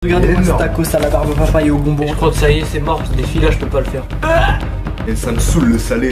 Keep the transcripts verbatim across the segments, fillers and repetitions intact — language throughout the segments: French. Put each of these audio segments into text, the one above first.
Regardez-moi ce tacos à la barbe papaye au bonbon. Je crois que ça y est, c'est mort, ce défi là je peux pas le faire. Et ça me saoule le salé.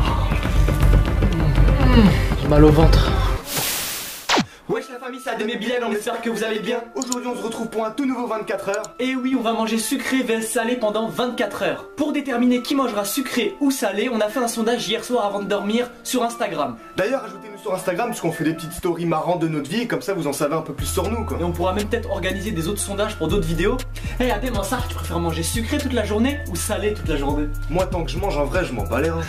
Mmh, j'ai mal au ventre. Wesh la famille, c'est Adem et Bilal, on espère que vous allez bien. Aujourd'hui on se retrouve pour un tout nouveau vingt-quatre heures. Et oui, on va manger sucré vs salé pendant vingt-quatre heures. Pour déterminer qui mangera sucré ou salé, on a fait un sondage hier soir avant de dormir sur Instagram. D'ailleurs, ajoutez-nous sur Instagram parce qu'on fait des petites stories marrantes de notre vie et comme ça vous en savez un peu plus sur nous quoi. Et on pourra même peut-être organiser des autres sondages pour d'autres vidéos. Eh hey, Adem, en ça, tu préfères manger sucré toute la journée ou salé toute la journée? Moi tant que je mange en vrai, je m'en bats les reins.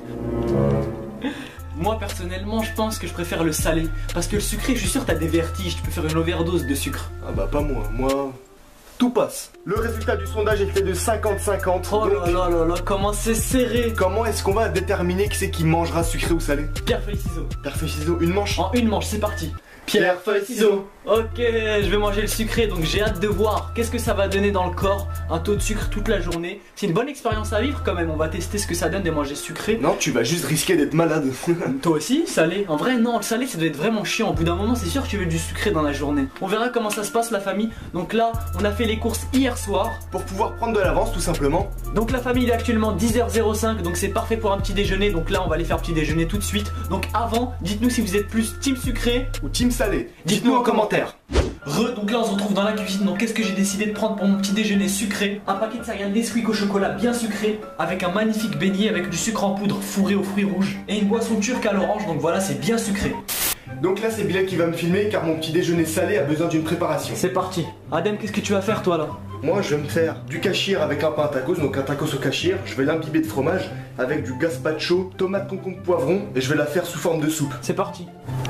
Moi personnellement je pense que je préfère le salé. Parce que le sucré je suis sûr t'as des vertiges, tu peux faire une overdose de sucre. Ah bah pas moi, moi... tout passe. Le résultat du sondage était de cinquante cinquante. Oh là là là là, comment c'est serré. Comment est-ce qu'on va déterminer qui c'est qui mangera sucré ou salé? Pierre, feuille, ciseaux. Pierre, feuille, ciseaux, une manche. En une manche, c'est parti. Pierre, feuille, ciseaux. Ok, je vais manger le sucré, donc j'ai hâte de voir qu'est-ce que ça va donner dans le corps. Un taux de sucre toute la journée. C'est une bonne expérience à vivre quand même, on va tester ce que ça donne de manger sucré. Non, tu vas juste risquer d'être malade. Toi aussi, salé? En vrai, non, le salé ça doit être vraiment chiant. Au bout d'un moment, c'est sûr que tu veux du sucré dans la journée. On verra comment ça se passe la famille. Donc là, on a fait les courses hier soir. Pour pouvoir prendre de l'avance tout simplement. Donc la famille il est actuellement dix heures zéro cinq, donc c'est parfait pour un petit déjeuner. Donc là, on va aller faire petit déjeuner tout de suite. Donc avant, dites-nous si vous êtes plus team sucré ou team salé. Dites-nous en commentaire. Re, donc là on se retrouve dans la cuisine. Donc qu'est-ce que j'ai décidé de prendre pour mon petit déjeuner sucré? Un paquet de céréales Nesquik au chocolat bien sucré, avec un magnifique beignet avec du sucre en poudre fourré aux fruits rouges, et une boisson turque à l'orange. Donc voilà, c'est bien sucré. Donc là c'est Bilal qui va me filmer car mon petit déjeuner salé a besoin d'une préparation. C'est parti. Adem, qu'est-ce que tu vas faire toi là? Moi je vais me faire du kachir avec un pain à tacos, donc un tacos au kachir. Je vais l'imbiber de fromage avec du gazpacho, tomate, concombre, poivron, et je vais la faire sous forme de soupe. C'est parti.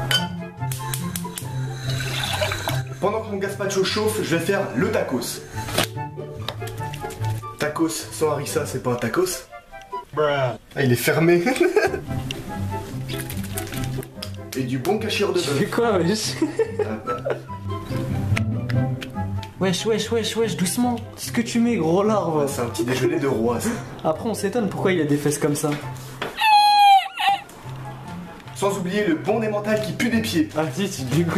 Pendant que mon gazpacho chauffe, je vais faire le tacos. Tacos sans harissa, c'est pas un tacos. Ah, il est fermé. Et du bon kachir de bœuf. Tu fais quoi, wesh? Ah bah. Wesh, wesh, wesh, wesh, doucement. Qu'est-ce que tu mets, gros larve? C'est un petit déjeuner de roi, ça. Après, on s'étonne pourquoi il a des fesses comme ça. Sans oublier le bon emmental qui pue des pieds. Ah si, tu dégoûtes.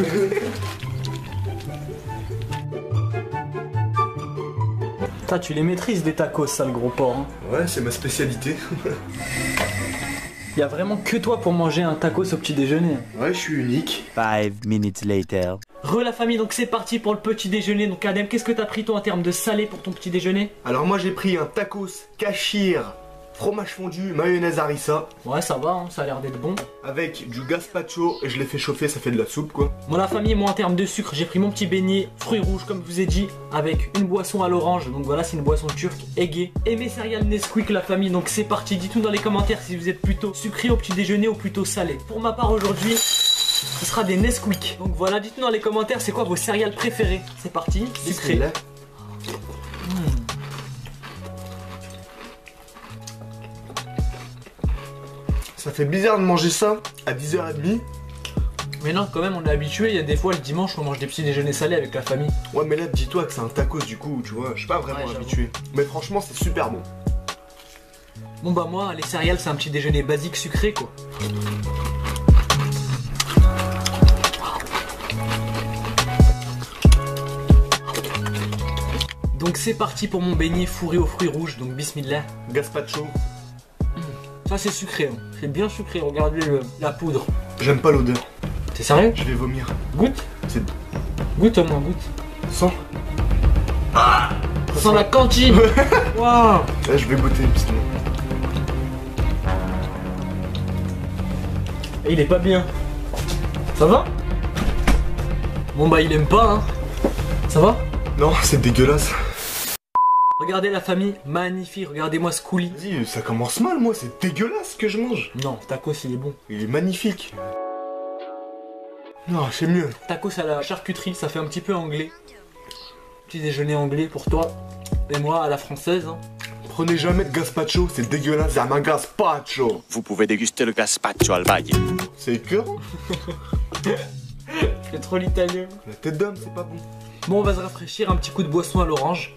Putain, tu les maîtrises des tacos, ça, le gros porc. Hein. Ouais, c'est ma spécialité. Y a vraiment que toi pour manger un tacos au petit déjeuner. Ouais, je suis unique. Five minutes later. Re la famille, donc c'est parti pour le petit déjeuner. Donc Adem, qu'est-ce que t'as pris toi en termes de salé pour ton petit déjeuner? Alors moi j'ai pris un tacos, kachir, fromage fondu, mayonnaise harissa. Ouais, ça va, hein, ça a l'air d'être bon. Avec du gazpacho et je l'ai fait chauffer, ça fait de la soupe quoi. Bon la famille, moi en termes de sucre, j'ai pris mon petit beignet fruits rouges comme je vous ai dit, avec une boisson à l'orange. Donc voilà, c'est une boisson turque aiguë. Et mes céréales Nesquik la famille, donc c'est parti. Dites-nous dans les commentaires si vous êtes plutôt sucré au petit déjeuner ou plutôt salé. Pour ma part aujourd'hui, ce sera des Nesquik. Donc voilà, dites-nous dans les commentaires c'est quoi vos céréales préférées. C'est parti, sucré. Mmh. Ça fait bizarre de manger ça à dix heures trente. Mais non, quand même, on est habitué. Il y a des fois le dimanche, on mange des petits déjeuners salés avec la famille. Ouais, mais là, dis-toi que c'est un tacos du coup, tu vois. Je suis pas vraiment ouais, habitué. Mais franchement, c'est super bon. Bon, bah, moi, les céréales, c'est un petit déjeuner basique sucré quoi. Donc, c'est parti pour mon beignet fourré aux fruits rouges. Donc, bismillah. Gazpacho. Ça c'est sucré, hein. C'est bien sucré, regardez le, la poudre. J'aime pas l'odeur. T'es sérieux? Je vais vomir. Goûte. C'est... Goûte au moins, goûte. Sans. Ah, ça sent la cantine. Waouh. Là je vais goûter bismillah. Et il est pas bien. Ça va? Bon bah il aime pas hein. Ça va? Non, c'est dégueulasse. Regardez la famille, magnifique, regardez-moi ce coulis. Vas-y, ça commence mal moi, c'est dégueulasse ce que je mange. Non, tacos il est bon. Il est magnifique. Non, c'est mieux. Tacos à la charcuterie, ça fait un petit peu anglais. Petit déjeuner anglais pour toi. Et moi à la française. Hein. Prenez jamais de gazpacho, c'est dégueulasse, c'est un gazpacho. Vous pouvez déguster le gazpacho al valle. C'est écœurant. C'est trop l'italien. La tête d'homme, c'est pas bon. Bon, on va se rafraîchir, un petit coup de boisson à l'orange.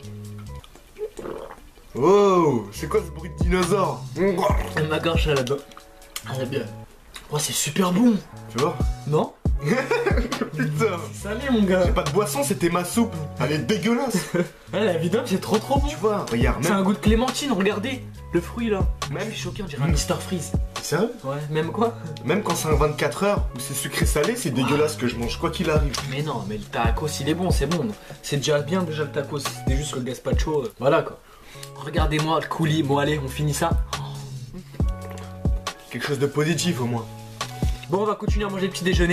Oh, c'est quoi ce bruit de dinosaure? Et ma gorge là-bas. Elle est bien. Oh, c'est super bon. Tu vois? Non? Putain. C'est salé mon gars. J'ai pas de boisson, c'était ma soupe. Elle est dégueulasse. Ouais, la vidéo c'est trop trop bon. Tu vois, regarde, C'est un même. goût de clémentine, regardez. Le fruit là. Même- Je suis choqué, on dirait un Mister Freeze. Sérieux? Ouais, même quoi? Même quand c'est un vingt-quatre heures où c'est sucré salé, c'est dégueulasse que je mange quoi qu'il arrive. Mais non, mais le tacos il est bon, c'est bon. C'est déjà bien déjà le tacos. C'était juste le gazpacho. euh, Voilà quoi. Regardez-moi le coulis. Bon allez, on finit ça. Quelque chose de positif au moins. Bon, on va continuer à manger le petit déjeuner.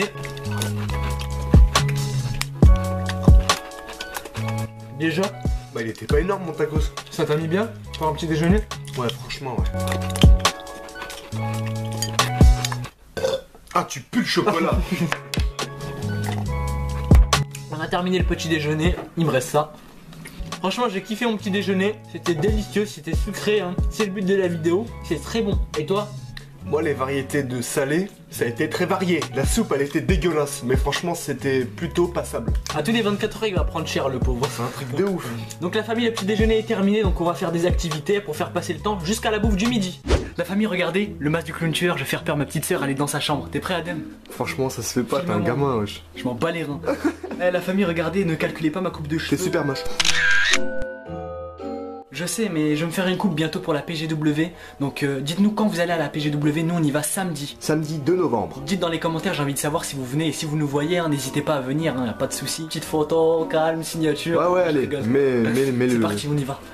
Déjà, Bah il était pas énorme mon tacos. ça t'a mis bien pour un petit déjeuner? Ouais, franchement, ouais. Ah, tu pues le chocolat. On a terminé le petit déjeuner, il me reste ça. Franchement, j'ai kiffé mon petit déjeuner, c'était délicieux, c'était sucré, hein. C'est le but de la vidéo, c'est très bon. Et toi? Moi, les variétés de salé, ça a été très varié. La soupe, elle était dégueulasse, mais franchement, c'était plutôt passable. À tous les vingt-quatre heures, il va prendre cher le pauvre. C'est un truc de ouf. Donc la famille, le petit déjeuner est terminé, donc on va faire des activités pour faire passer le temps jusqu'à la bouffe du midi. La famille, regardez, le masque du clown tueur, je vais faire peur à ma petite sœur, elle est dans sa chambre. T'es prêt, Adem? Franchement, ça se fait pas, Petit t'es un moment. gamin, wesh. Je m'en bats les reins. Eh, la famille, regardez, ne calculez pas ma coupe de T'es cheveux. super moche. Je sais, mais je vais me faire une coupe bientôt pour la P G W. Donc euh, dites-nous quand vous allez à la P G W, nous on y va samedi. Samedi deux novembre. Dites dans les commentaires, j'ai envie de savoir si vous venez et si vous nous voyez, hein, n'hésitez pas à venir, hein, y a pas de souci. Petite photo, calme, signature. Ouais, ouais, Je allez, rigole. mais, mais, mais C'est le. parti, on y va.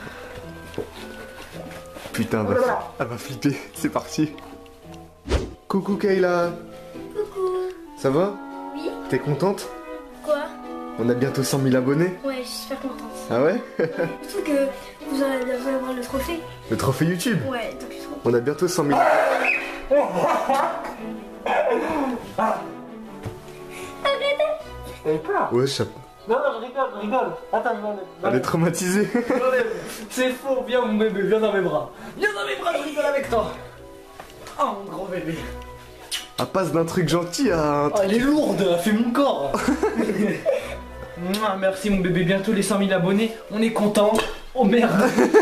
Putain, elle va, elle va flipper. C'est parti. Coucou Kayla. Coucou. Ça va? Oui. T'es contente? Quoi? On a bientôt cent mille abonnés. Ouais, je suis super contente. Ah ouais? Surtout que vous allez vous allez avoir le trophée. Le trophée YouTube. Ouais, donc je suis trop. On a bientôt cent mille. Ouais, ça... Non, non, je rigole, je rigole. Attends, je elle est traumatisée. C'est faux, viens mon bébé, viens dans mes bras. Viens dans mes bras, je rigole avec toi. Oh mon gros bébé. Elle passe d'un truc gentil à un Oh, truc. elle est lourde, elle a fait mon corps. Mouah, merci mon bébé, bientôt les cent mille abonnés, on est content. Oh merde.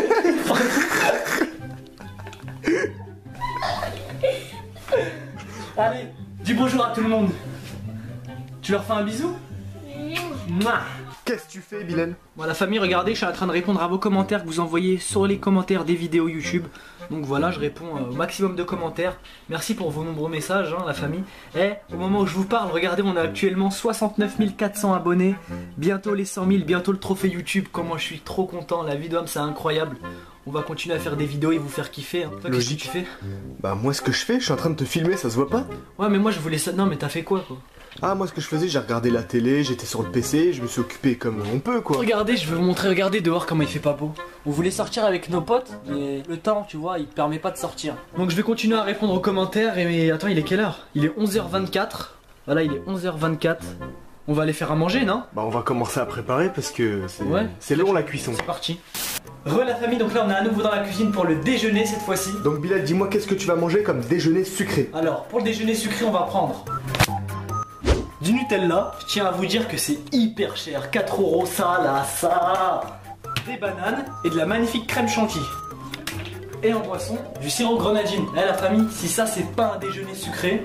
Allez, dis bonjour à tout le monde. Tu leur fais un bisou? Mouah. Qu'est-ce que tu fais, Bilal? Bon, la famille, regardez, je suis en train de répondre à vos commentaires que vous envoyez sur les commentaires des vidéos YouTube. Donc voilà, je réponds euh, au maximum de commentaires. Merci pour vos nombreux messages, hein, la famille. Et au moment où je vous parle, regardez, on a actuellement soixante-neuf mille quatre cents abonnés. Bientôt les cent mille, bientôt le trophée YouTube. Comment je suis trop content, la vie d'homme, c'est incroyable. On va continuer à faire des vidéos et vous faire kiffer. Hein. Toi, qu'est-ce que Logique. tu fais? Bah, moi, ce que je fais, je suis en train de te filmer, ça se voit pas? Ouais, mais moi je voulais ça. Non, mais t'as fait quoi, quoi? Ah, moi, ce que je faisais, j'ai regardé la télé, j'étais sur le P C, je me suis occupé comme on peut, quoi. Regardez, je vais vous montrer, regardez dehors comment il fait pas beau. On voulait sortir avec nos potes, mais le temps, tu vois, il te permet pas de sortir. Donc je vais continuer à répondre aux commentaires, et mais attends, il est quelle heure? Il est onze heures vingt-quatre. Voilà, il est onze heures vingt-quatre. On va aller faire à manger, non? Bah, on va commencer à préparer parce que c'est Ouais. c'est long la cuisson. C'est parti. Re la famille, donc là on est à nouveau dans la cuisine pour le déjeuner cette fois-ci. Donc, Bilal, dis-moi, qu'est-ce que tu vas manger comme déjeuner sucré? Alors, pour le déjeuner sucré, on va prendre du Nutella. Je tiens à vous dire que c'est hyper cher. quatre euros, ça, là, ça. Des bananes et de la magnifique crème chantilly. Et en boisson, du sirop grenadine. Eh la famille, si ça c'est pas un déjeuner sucré,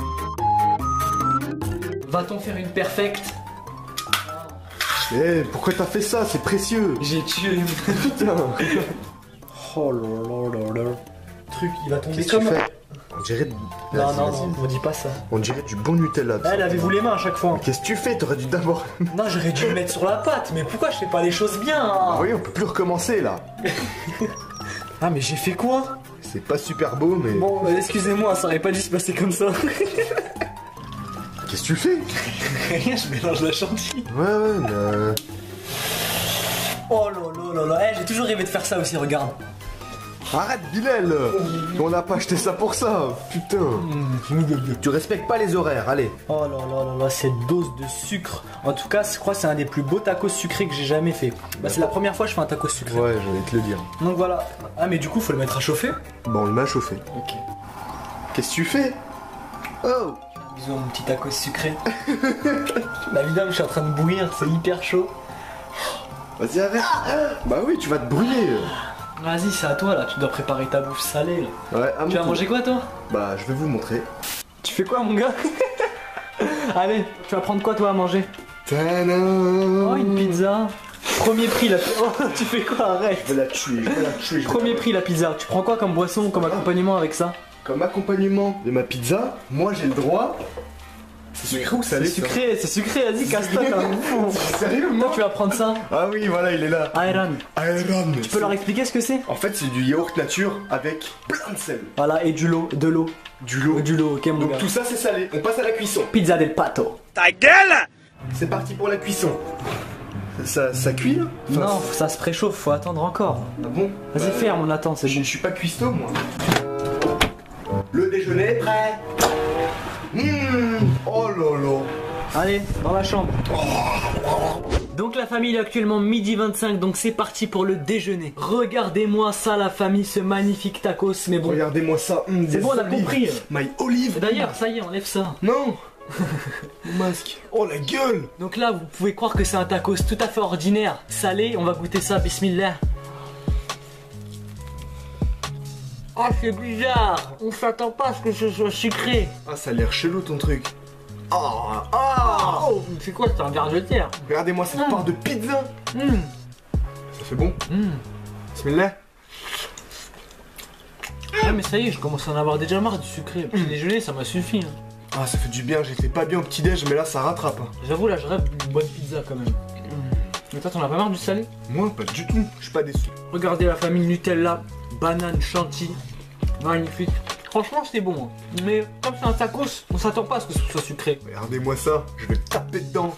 va-t-on faire une perfecte? Eh, pourquoi t'as fait ça? C'est précieux. J'ai tué. Putain. Oh là là là là. Truc, il va tomber Qu'est-ce que comme... tu fais? On dirait. de- Non, Vas-y, non, vas-y. non, on dit pas ça. On dirait du bon Nutella. Eh, lavez-vous les mains à chaque fois. Qu'est-ce que tu fais? T'aurais dû d'abord. Non, j'aurais dû le mettre sur la pâte, mais pourquoi je fais pas les choses bien Ah hein? oui, on peut plus recommencer là. Ah, mais j'ai fait quoi? C'est pas super beau, mais. Bon, bah, excusez-moi, ça aurait pas dû se passer comme ça. Qu'est-ce que tu fais? Rien, je mélange la chantilly. Ouais, ouais, mais. euh, Oh là là là là, eh, j'ai toujours rêvé de faire ça aussi, regarde. Arrête, Bilal. On n'a pas acheté ça pour ça. Putain. Tu respectes pas les horaires, allez. Oh là là là là, cette dose de sucre. En tout cas, je crois que c'est un des plus beaux tacos sucrés que j'ai jamais fait. Bah, c'est la première fois que je fais un tacos sucré. Ouais, j'allais te le dire. Donc voilà. Ah, mais du coup, faut le mettre à chauffer. Bon, on le met à chauffer. Ok. Qu'est-ce que tu fais? Oh. Bisous à mon petit tacos sucré. La vie d'homme, je suis en train de bouillir, c'est hyper chaud. Vas-y, arrête. Bah oui, tu vas te brûler. Vas-y, c'est à toi là, tu dois préparer ta bouffe salée là. Ouais, à mon Tu vas tour. manger quoi toi? Bah, je vais vous montrer. Tu fais quoi mon gars? Allez, tu vas prendre quoi toi à manger? Tadam. Oh, une pizza. Premier prix la pizza. Oh, tu fais quoi? Arrête. Je vais la tuer, je vais la tuer. je vais Premier la- prix la pizza. Tu prends quoi comme boisson, comme accompagnement avec ça? Comme accompagnement de ma pizza, moi j'ai le droit. C'est sucré ou salé? C'est sucré, c'est sucré, vas-y, casse-toi comme fou. Sérieux, Toi, moi? tu vas prendre ça. Ah oui, voilà, il est là. Ayran. Ayran. Tu peux leur expliquer ce que c'est? En fait, c'est du yaourt nature avec plein de sel. Voilà, et du lot, de l'eau. Du lot. Du lot, ok mon Donc gars. tout ça c'est salé. On passe à la cuisson. Pizza del pato. C'est parti pour la cuisson. Ça, ça cuit là? Enfin, Non, ça se préchauffe, faut attendre encore. Ah bon? Vas-y, Bah, ferme, on attend, c'est Je, bon. je suis pas cuistot moi. Le déjeuner est prêt. Mmh. Oh là là. Allez, dans la chambre. Donc la famille il est actuellement midi vingt-cinq, donc c'est parti pour le déjeuner. Regardez-moi ça la famille, ce magnifique tacos, mais bon. Regardez-moi ça. Mmh, C'est des bon, on a olives. compris. My olive. D'ailleurs, ça y est, enlève ça. Non. Mon masque. Oh la gueule. Donc là, vous pouvez croire que c'est un tacos tout à fait ordinaire, salé, on va goûter ça, bismillah. Oh, c'est bizarre, on s'attend pas à ce que ce soit sucré. Ah, ça a l'air chelou ton truc. Ah, ah. Oh, c'est quoi, c'est un verre de terre. Regardez-moi cette Mm. part de pizza. Mmh. Ça fait bon. Mmh. Bismillah. Ah mais ça y est, je commence à en avoir déjà marre du sucré. Petit déjeuner, ça m'a suffi. Hein. Ah, ça fait du bien. J'étais pas bien au petit déj, mais là ça rattrape. Hein. J'avoue, là, je rêve d'une bonne pizza quand même. Mais toi, t'en as pas marre du salé? Moi, pas du tout. Je suis pas déçu. Regardez la famille Nutella, banane, chantilly, magnifique. Franchement, c'était bon. Hein. Mais comme c'est un tacos, on s'attend pas à ce que ce soit sucré. Regardez-moi ça. Je vais taper dedans.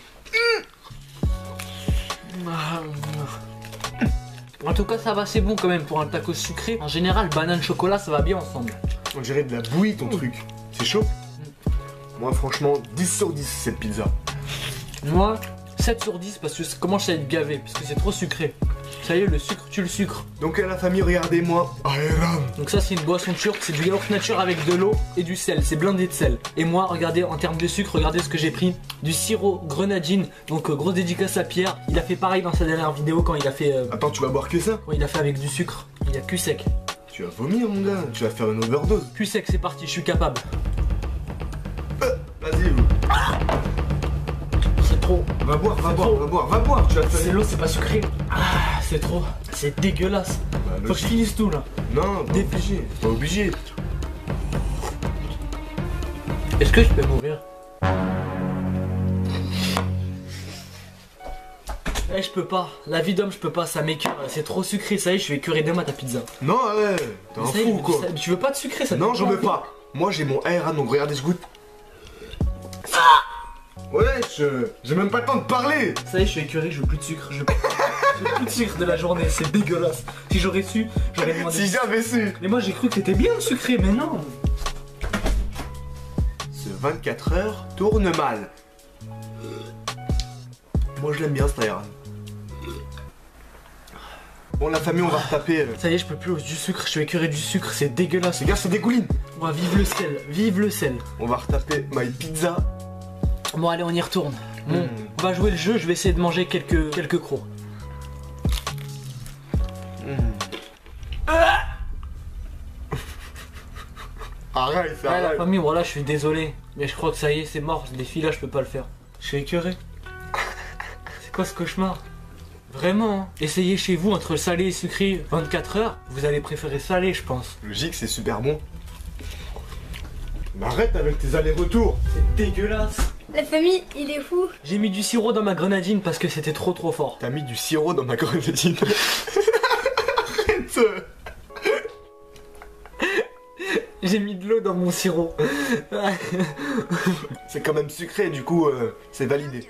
En tout cas, ça va, c'est bon quand même pour un tacos sucré. En général, banane, chocolat, ça va bien ensemble. On dirait de la bouillie ton truc. C'est chaud. Moi, franchement, dix sur dix cette pizza. Moi, sept sur dix parce que ça commence à être gavé, parce que c'est trop sucré. Ça y est, le sucre tue le sucre. Donc à la famille, regardez-moi. Ayran. Donc ça, c'est une boisson turque, c'est du yaourt nature avec de l'eau et du sel, c'est blindé de sel. Et moi, regardez, en termes de sucre, regardez ce que j'ai pris. Du sirop grenadine, donc euh, grosse dédicace à Pierre. Il a fait pareil dans sa dernière vidéo quand il a fait, euh, Attends, tu vas boire que ça? quand il a fait avec du sucre. Il y a cul sec. Tu vas vomir, mon gars. Tu vas faire une overdose. Cul sec, c'est parti, je suis capable. Vas-y, vous. C'est trop. Va boire, va C'est boire, trop. va boire, va boire. Tu vas te C'est faire. l'eau, c'est pas sucré. Ah, c'est trop. C'est dégueulasse. Bah, Faut que je logique. finisse tout là. Non, pas Des- obligé. Pas obligé. Est-ce que je peux mourir? Eh, je peux pas. La vie d'homme, je peux pas. Ça m'écœure. C'est trop sucré. Ça y est, je vais écœurer demain ta pizza. Non, ouais. T'es un Ça y est, fou, quoi. ça- Tu veux pas de sucré, ça te Non, fait j'en veux envie. pas. Moi, j'ai mon Ayran, donc regardez, je goûte. Ouais, je... j'ai même pas le temps de parler. Ça y est, je suis écœuré, je veux plus de sucre. Je veux, je veux plus de sucre de la journée, c'est dégueulasse. Si j'aurais su, j'aurais demandé. Si j'avais su. Mais moi j'ai cru que c'était bien le sucré, mais non. Ce vingt-quatre heures tourne mal. Moi, je l'aime bien, cet Ayran. Bon, la famille, on va retaper. euh. Ça y est, je peux plus du sucre, je suis écœuré du sucre, c'est dégueulasse. Les gars, c'est dégouline. Moi, vive le sel, vive le sel. On va retaper my pizza. Bon, allez, on y retourne. Bon, Mm. on va jouer le jeu, je vais essayer de manger quelques, quelques crocs. Arrête, Ouais, la arrête. famille, voilà, je suis désolé. Mais je crois que ça y est, c'est mort, les filles là, je peux pas le faire. Je suis écœuré. C'est quoi ce cauchemar? Vraiment, hein. Essayez chez vous entre salé et sucré vingt-quatre heures, vous allez préférer salé, je pense. Logique, c'est super bon. Mais arrête avec tes allers-retours. C'est dégueulasse. La famille, il est fou. J'ai mis du sirop dans ma grenadine parce que c'était trop trop fort. T'as mis du sirop dans ma grenadine. Arrête. J'ai mis de l'eau dans mon sirop. C'est quand même sucré, du coup, euh, c'est validé.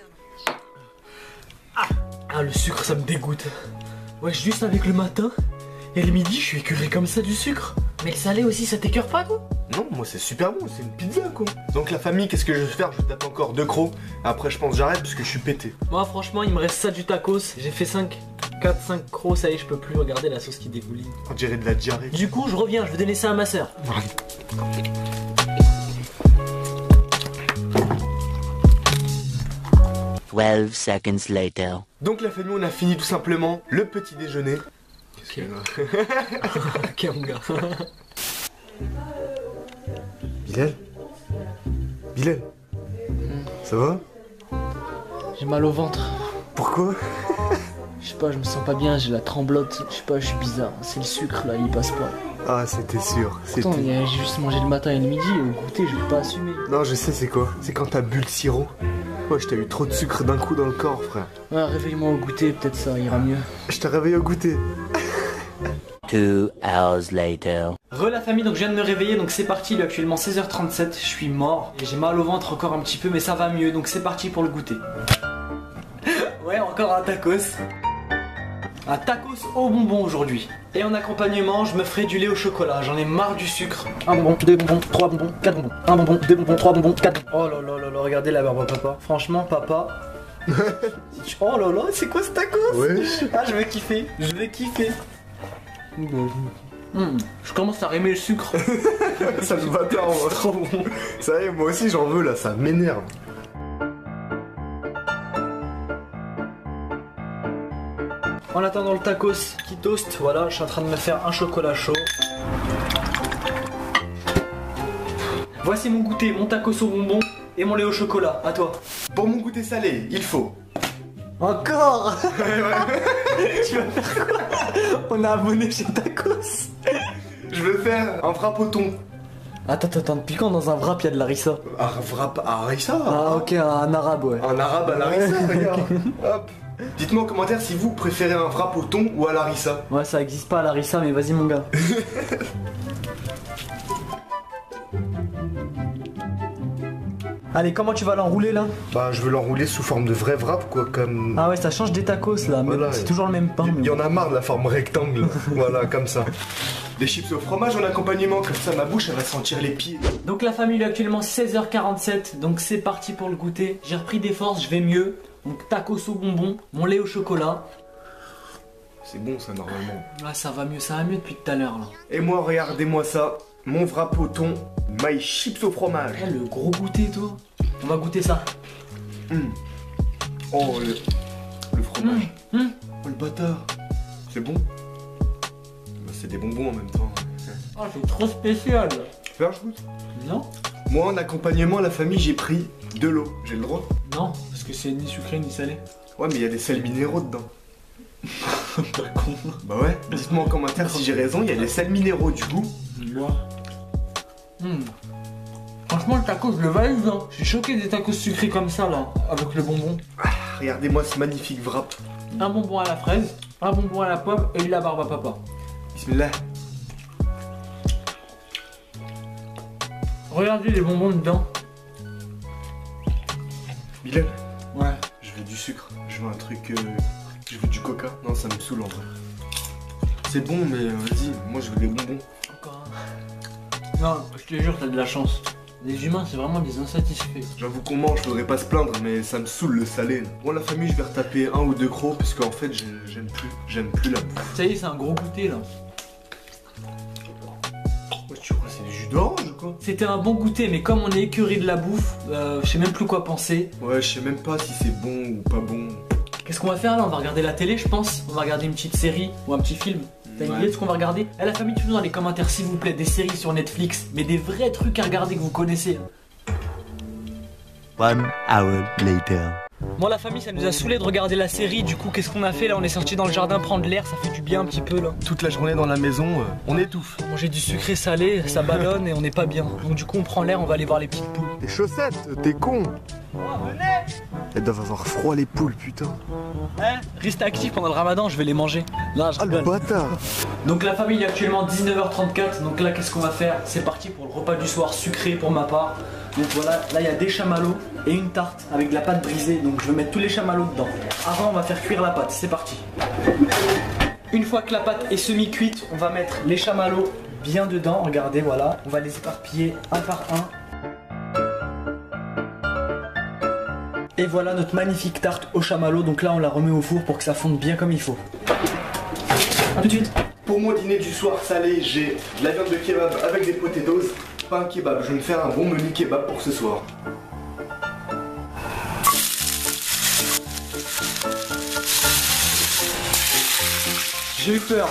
Ah, le sucre, ça me dégoûte. Ouais, juste avec le matin et le midi, je suis écœuré comme ça du sucre. Mais le salé aussi, ça t'écœure pas, toi? Non, moi c'est super bon, c'est une pizza quoi. Donc la famille, qu'est-ce que je vais faire? Je tape encore deux crocs. Après, je pense que j'arrête parce que je suis pété. Moi, franchement, il me reste ça du tacos. J'ai fait cinq, quatre, cinq crocs, ça y est, je peux plus regarder la sauce qui dégouline. On dirait de la diarrhée. Du coup, je reviens, je vais donner ça à ma soeur. Twelve seconds later. Donc la famille, on a fini tout simplement le petit déjeuner. Qu'est-ce qu'il y a? Ok, mon gars. Bilal Bilal Ça va? J'ai mal au ventre. Pourquoi? Je sais pas, je me sens pas bien, j'ai la tremblote. Je sais pas, je suis bizarre. C'est le sucre là, il passe pas. Ah, c'était sûr. Attends, j'ai juste mangé le matin et le midi, au goûter, je vais pas assumer. Non, je sais c'est quoi. C'est quand t'as bu le sirop. Ouais, je t'ai eu trop de sucre d'un coup dans le corps, frère. Ouais, réveille-moi au goûter, peut-être ça ira mieux. Je t'ai réveillé au goûter. Two hours later. Re la famille, donc je viens de me réveiller, donc c'est parti, il est actuellement seize heures trente-sept, je suis mort. Et j'ai mal au ventre encore un petit peu, mais ça va mieux, donc c'est parti pour le goûter. Ouais, encore un tacos. Un tacos au bonbon aujourd'hui. Et en accompagnement, je me ferai du lait au chocolat. J'en ai marre du sucre. Un bonbon, deux bonbons, trois bonbons, quatre bonbons. Un bonbon, deux bonbons, trois bonbons, quatre bonbons. Oh là là là là, regardez la barbe à papa. Franchement, papa. Oh là là, c'est quoi ce tacos? Ouais. Ah, je vais kiffer. Je vais kiffer. Mmh, je commence à aimer le sucre. Ça me va tard, trop bon. Ça y est, moi aussi j'en veux là, ça m'énerve. En attendant le tacos qui toast, voilà, je suis en train de me faire un chocolat chaud. Voici mon goûter, mon tacos au bonbon et mon lait au chocolat. À toi. Pour mon goûter salé, il faut. Encore. Tu vas faire quoi? On a abonné chez Tacos. Je veux faire un wrap au thon. Attends, attends, attends, depuis quand dans un wrap il y a de la harissa? Un wrap à harissa? Ah ok, un arabe, ouais. Un arabe à l'harissa, regarde. Hop. Dites-moi en commentaire si vous préférez un wrap au thon ou à l'harissa. Ouais, ça existe pas à l'harissa, mais vas-y mon gars. Allez, comment tu vas l'enrouler là? Bah, je veux l'enrouler sous forme de vrai wrap, quoi, comme... Ah ouais, ça change des tacos là, mais Voilà, c'est ouais. toujours le même pain. Il mais y bon. en a marre de la forme rectangle. Voilà, comme ça. Des chips au fromage en accompagnement, comme ça ma bouche elle va sentir les pieds. Donc la famille il est actuellement seize heures quarante-sept, donc c'est parti pour le goûter. J'ai repris des forces, je vais mieux. Donc tacos au bonbon, mon lait au chocolat. C'est bon ça normalement. Ouais, ça va mieux, ça va mieux depuis tout à l'heure là. Et moi, regardez-moi ça. Mon wrap au thon, my chips au fromage. Ouais, le gros goûter toi. On va goûter ça. Mmh. Oh, le, le fromage. Mmh, mmh. Oh, le bâtard. C'est bon? Bah, c'est des bonbons en même temps. Oh, c'est trop spécial. Faire, je goûte. Non? Moi, en accompagnement à la famille, j'ai pris de l'eau. J'ai le droit? Non, parce que c'est ni sucré ni salé. Ouais, mais il y a des sels minéraux dedans. Pas con. Bah ouais. Dites-moi en commentaire si j'ai raison, il y a des sels minéraux du coup. Mmh. Franchement, le tacos, je le valide. Hein. Je suis choqué des tacos sucrés comme ça là, avec le bonbon. Ah, regardez-moi ce magnifique wrap. Un bonbon à la fraise, un bonbon à la pomme et la barbe à papa. Bismillah. Regardez les bonbons dedans. Bilal, Ouais. je veux du sucre. Je veux un truc. Euh... Je veux du coca. Non, ça me saoule en vrai. C'est bon, mais euh, vas-y, moi je veux des bonbons. Encore un. Non, je te jure, t'as de la chance. Les humains, c'est vraiment des insatisfaits. J'avoue qu'on mange, faudrait pas se plaindre, mais ça me saoule le salé. Là. Moi, la famille, je vais retaper un ou deux crocs, parce qu'en fait, j'ai- j'aime plus. J'aime plus la bouffe. Ça y est, c'est un gros goûter là. Ouais, tu crois que c'est du jus d'orange ou quoi? C'était un bon goûter, mais comme on est écœuré de la bouffe, euh, je sais même plus quoi penser. Ouais, je sais même pas si c'est bon ou pas bon. Qu'est-ce qu'on va faire là? On va regarder la télé, je pense. On va regarder une petite série ou un petit film. T'as une Ouais. idée de ce qu'on va regarder? Eh, la famille, dites-nous dans les commentaires s'il vous plaît, des séries sur Netflix, mais des vrais trucs à regarder que vous connaissez. One hour later. Moi, la famille, ça nous a saoulé de regarder la série. Du coup, qu'est-ce qu'on a fait là? On est sorti dans le jardin prendre l'air, ça fait du bien un petit peu là. Toute la journée dans la maison, euh, on étouffe. Manger du sucré salé, ça ballonne et on n'est pas bien. Donc, du coup, on prend l'air, on va aller voir les petites poules. Les chaussettes, t'es con. Oh, venez! Elles doivent avoir froid les poules, putain. Hein? Restez actifs pendant le ramadan, je vais les manger. Là, je Ah le rigole. bâtard. Donc la famille il est actuellement dix-neuf heures trente-quatre. Donc là qu'est-ce qu'on va faire? C'est parti pour le repas du soir sucré pour ma part. Donc voilà, là il y a des chamallows et une tarte avec de la pâte brisée. Donc je vais mettre tous les chamallows dedans. Avant on va faire cuire la pâte, c'est parti. Une fois que la pâte est semi-cuite, on va mettre les chamallows bien dedans. Regardez, voilà, on va les éparpiller un par un. Et voilà notre magnifique tarte au chamallow. Donc là on la remet au four pour que ça fonde bien comme il faut. A tout de suite. Pour mon dîner du soir salé, j'ai de la viande de kebab avec des potatoes. Pas un kebab, je vais me faire un bon menu kebab pour ce soir. J'ai eu peur.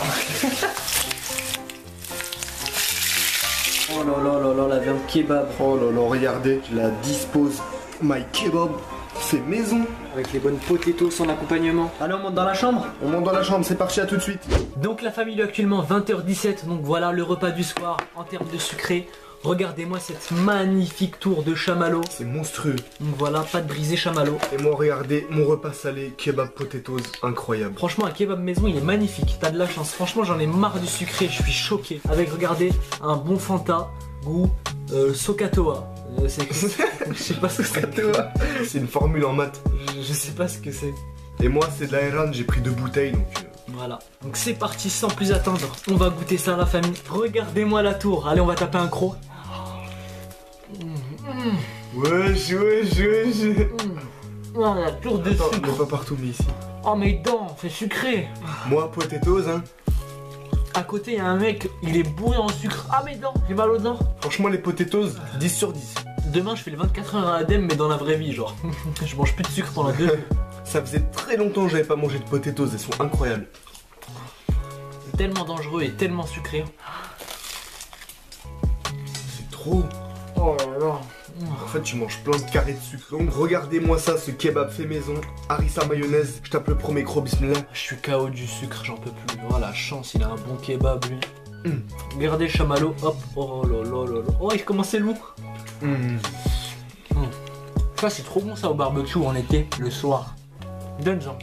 Oh là là là là, la viande kebab. Oh là là, regardez, je la dispose My kebab, c'est maison. Avec les bonnes potatoes en accompagnement. Allez, on monte dans la chambre. On monte dans la chambre, c'est parti, à tout de suite. Donc la famille, il est actuellement vingt heures dix-sept. Donc voilà le repas du soir en termes de sucré. Regardez-moi cette magnifique tour de chamallow. C'est monstrueux. Donc voilà, pâte brisée chamallow. Et moi, regardez mon repas salé, kebab potatoes, incroyable. Franchement, un kebab maison, il est magnifique. T'as de la chance. Franchement, j'en ai marre du sucré. Je suis choqué. Avec, regardez, un bon Fanta, goût euh, Sokatoa. Euh, c'est- je sais pas ce que c'est. C'est une formule en maths. Je, je sais pas ce que c'est. Et moi, c'est de l'Aeran, j'ai pris deux bouteilles donc. euh, Voilà. Donc c'est parti, sans plus attendre. On va goûter ça, la famille. Regardez-moi la tour. Allez, on va taper un croc. Wesh, wesh, wesh. Oh, la tour de Attends, sucre. mais pas partout, mais ici. Oh, mes dents, c'est sucré. Moi, potatoes, hein. À côté, il y a un mec, il est bourré en sucre. Ah, mes dents, j'ai mal aux dents. Franchement, les potatoes, dix sur dix. Demain, je fais les vingt-quatre heures à l'Adem, mais dans la vraie vie, genre. Je mange plus de sucre pendant deux jours. Ça faisait très longtemps que j'avais pas mangé de potatoes, elles sont incroyables. C'est tellement dangereux et tellement sucré. C'est trop. Oh là là. En fait, tu manges plein de carrés de sucre. Donc, regardez-moi ça, ce kebab fait maison. Harissa mayonnaise. Je tape le premier croc, bismillah. Je suis K O du sucre, j'en peux plus. Oh la chance, il a un bon kebab lui. Mm. Regardez le chamallow, hop. Oh là là là là. Oh, il commence c'est lourd. Mmh. Ça, c'est trop bon ça au barbecue en été, le soir. Donne-en.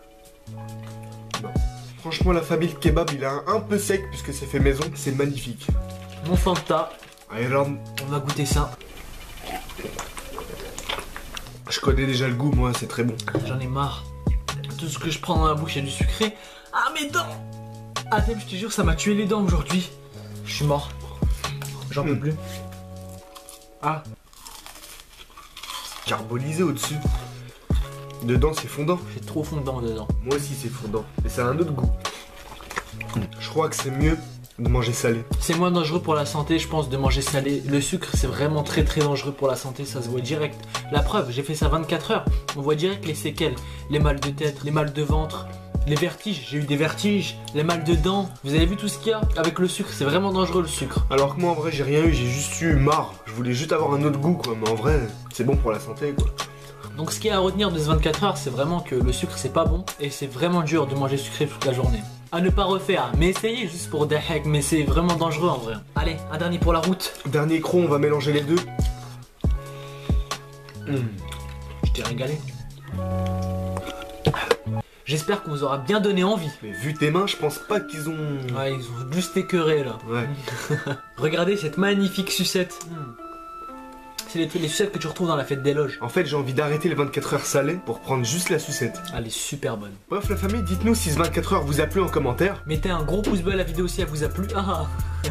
Franchement, la famille de kebab, il est un, un peu sec puisque c'est fait maison. C'est magnifique. Mon Fanta, Aeran. on va goûter ça. Je connais déjà le goût, moi, c'est très bon. J'en ai marre. Tout ce que je prends dans la bouche, il y a du sucré. Ah, mes dents. Adem, je te jure, ça m'a tué les dents aujourd'hui. Je suis mort. J'en peux Mm. plus. Ah, Carbonisé au-dessus. Dedans, c'est fondant. c'est trop fondant dedans. Moi aussi, c'est fondant. Mais ça a un autre goût. Je crois que c'est mieux de manger salé. C'est moins dangereux pour la santé, je pense, de manger salé. Le sucre, c'est vraiment très très dangereux pour la santé, ça se voit direct. La preuve, j'ai fait ça vingt-quatre heures. On voit direct les séquelles. Les mal de tête, les mal de ventre, les vertiges. J'ai eu des vertiges, les mal de dents. Vous avez vu tout ce qu'il y a avec le sucre, c'est vraiment dangereux le sucre. Alors que moi, en vrai, j'ai rien eu. J'ai juste eu marre. Je voulais juste avoir un autre goût, quoi. Mais en vrai, c'est bon pour la santé, quoi. Donc ce qu'il y a à retenir de ce vingt-quatre heures, c'est vraiment que le sucre c'est pas bon et c'est vraiment dur de manger sucré toute la journée. À ne pas refaire, mais essayez juste pour des hacks, mais c'est vraiment dangereux en vrai. Allez, un dernier pour la route. Dernier croc, on va mélanger les deux. Mmh. Je t'ai régalé. J'espère qu'on vous aura bien donné envie. Mais vu tes mains, je pense pas qu'ils ont... Ouais, ils ont juste écœuré là. Ouais. Regardez cette magnifique sucette. C'est les, les sucettes que tu retrouves dans la fête des loges. En fait, j'ai envie d'arrêter les vingt-quatre heures salées pour prendre juste la sucette. Elle est super bonne. Bref, la famille, dites-nous si ce vingt-quatre heures vous a plu en commentaire. Mettez un gros pouce bleu à la vidéo si elle vous a plu. Ah.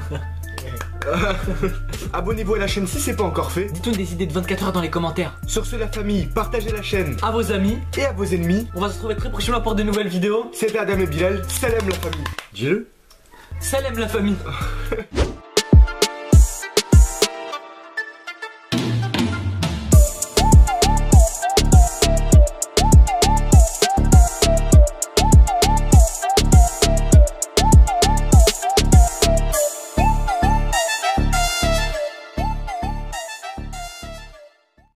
Abonnez-vous à la chaîne si c'est pas encore fait. Dites-nous des idées de vingt-quatre heures dans les commentaires. Sur ce, la famille, partagez la chaîne À vos amis. et à vos ennemis. On va se retrouver très prochainement pour de nouvelles vidéos. C'était Adam et Bilal. Salam la famille. Dis-le. Salam la famille.